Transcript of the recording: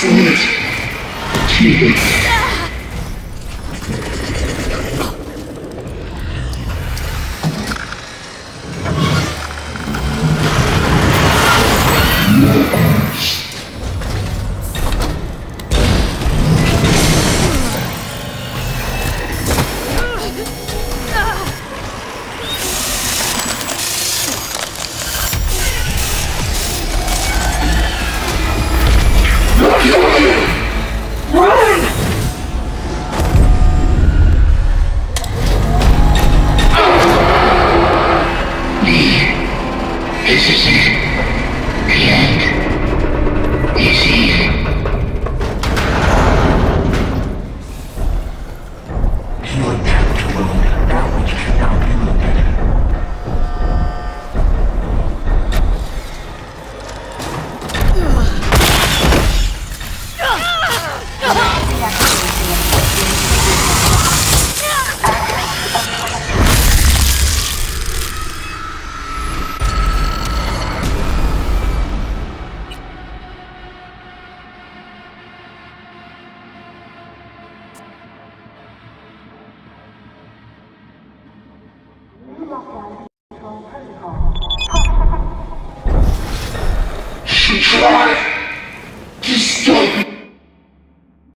Excellent. Achievement. This is it. The end is here. You attempt to load that which cannot be loaded. Ah!